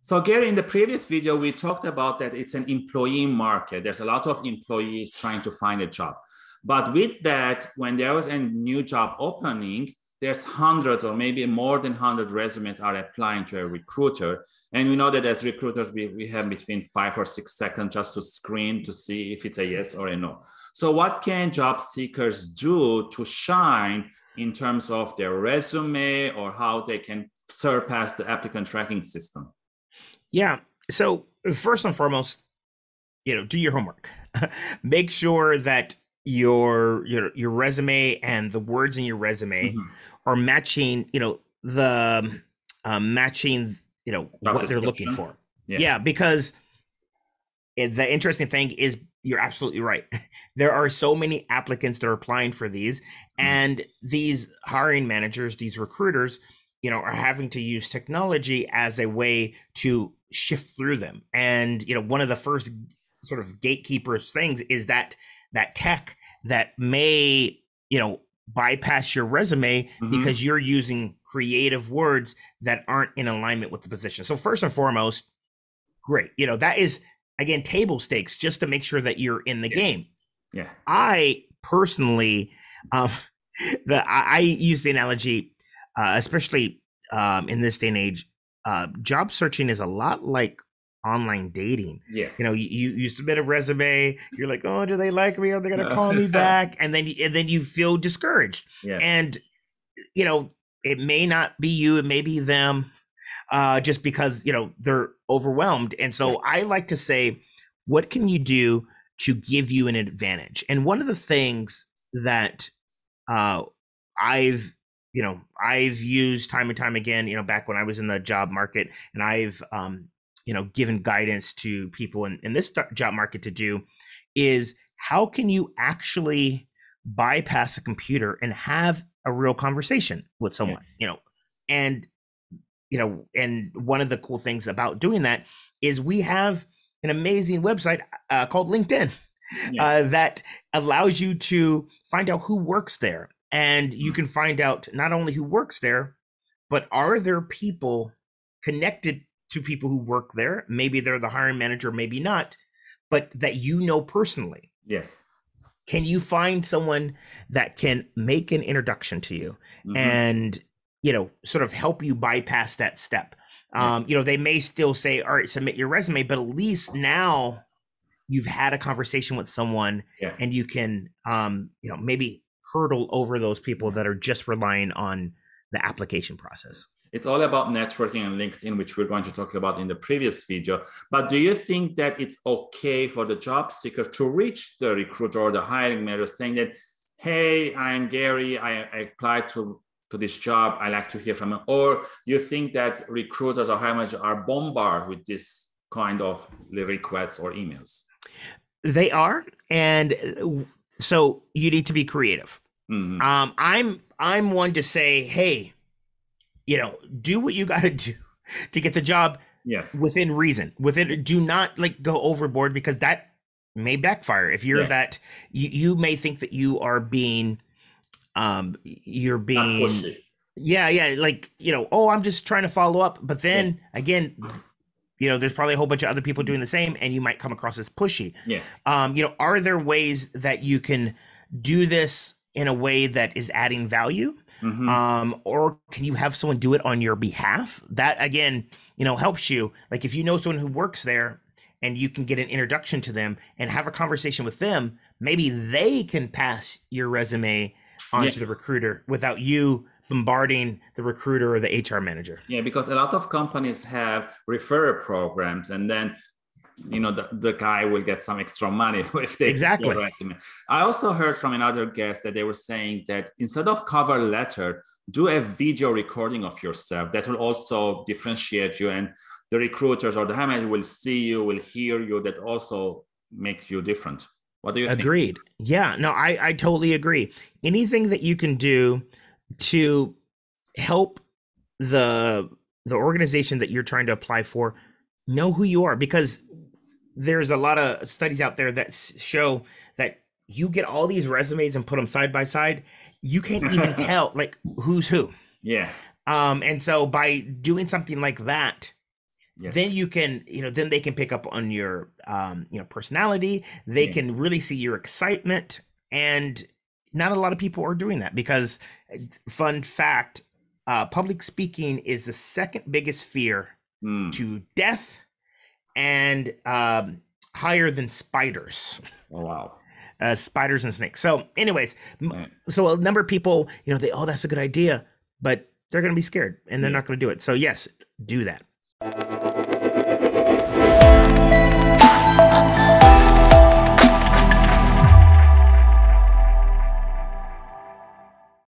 So Gary, in the previous video, we talked about that it's an employee market. There's a lot of employees trying to find a job. But with that, when there was a new job opening, there's hundreds or maybe more than 100 resumes are applying to a recruiter. And we know that as recruiters, we have between 5 or 6 seconds just to screen to see if it's a yes or a no. So what can job seekers do to shine in terms of their resume or how they can surpass the applicant tracking system? Yeah. So first and foremost, do your homework. Make sure that your resume and the words in your resume are matching, matching, what they're looking for. Yeah, because the interesting thing is you're absolutely right. There are so many applicants that are applying for these, and these hiring managers, these recruiters, are having to use technology as a way to shift through them. And, one of the first sort of gatekeepers things is that tech that may, bypass your resume because you're using creative words that aren't in alignment with the position. So first and foremost, great. That is, again, table stakes just to make sure that you're in the game. Yeah. I personally, I use the analogy, especially in this day and age, job searching is a lot like online dating. Yes. You submit a resume, you're like, oh, do they like me? Are they going to call me back? And then you feel discouraged. Yes. And, it may not be you, it may be them, just because, they're overwhelmed. And so I like to say, what can you do to give you an advantage? And one of the things that I've used time and time again, back when I was in the job market, and I've, given guidance to people in this job market to do is how can you actually bypass a computer and have a real conversation with someone, and one of the cool things about doing that is we have an amazing website called LinkedIn that allows you to find out who works there. And you can find out not only who works there, but are there people connected to people who work there? Maybe they're the hiring manager, maybe not, but that personally. Yes. Can you find someone that can make an introduction to you and, sort of help you bypass that step? They may still say, all right, submit your resume, but at least now you've had a conversation with someone and you can, maybe hurdle over those people that are just relying on the application process. It's all about networking and LinkedIn, which we're going to talk about in the previous video. But do you think that it's okay for the job seeker to reach the recruiter or the hiring manager saying that, hey, I'm Gary, I applied to this job, I like to hear from him? Or you think that recruiters or hiring managers are bombarded with this kind of requests or emails? They are. And so you need to be creative. I'm one to say, hey, do what you got to do to get the job. Yes. Within reason. Do not go overboard, because that may backfire. If you're that, you may think that you are being, you're being, oh, I'm just trying to follow up. But then again, there's probably a whole bunch of other people doing the same, and you might come across as pushy. Yeah. Are there ways that you can do this in a way that is adding value? Or can you have someone do it on your behalf? That again, helps you. Like if you know someone who works there and you can get an introduction to them and have a conversation with them, maybe they can pass your resume onto the recruiter without you bombarding the recruiter or the HR manager. Yeah, because a lot of companies have referral programs, and then the guy will get some extra money if they exactly. Resume. I also heard from another guest that they were saying that instead of cover letter, do a video recording of yourself. That will also differentiate you, and the recruiters or the hiring manager will see you, will hear you. That also makes you different. What do you think? Agreed. Yeah, no, I totally agree. Anything that you can do to help the organization that you're trying to apply for know who you are, because there's a lot of studies out there that show that you get all these resumes and put them side by side, you can't even tell who's who. Yeah. And so by doing something like that, Yes. then you can, then they can pick up on your, personality. They Yeah. can really see your excitement. And not a lot of people are doing that because, fun fact, public speaking is the second biggest fear Mm. to death and higher than spiders. Oh, wow. Spiders and snakes. So, anyways, Yeah. so a number of people, that's a good idea, but they're going to be scared and they're Yeah. not going to do it. So, yes, do that.